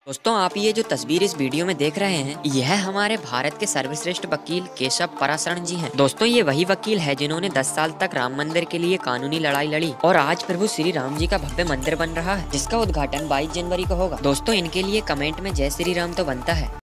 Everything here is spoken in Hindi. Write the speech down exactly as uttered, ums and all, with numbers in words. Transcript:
दोस्तों, आप ये जो तस्वीर इस वीडियो में देख रहे हैं, यह हमारे भारत के सर्वश्रेष्ठ वकील केशव पराशरण जी हैं। दोस्तों, ये वही वकील है जिन्होंने दस साल तक राम मंदिर के लिए कानूनी लड़ाई लड़ी और आज प्रभु श्री राम जी का भव्य मंदिर बन रहा है, जिसका उद्घाटन बाईस जनवरी को होगा। दोस्तों, इनके लिए कमेंट में जय श्री राम तो बनता है।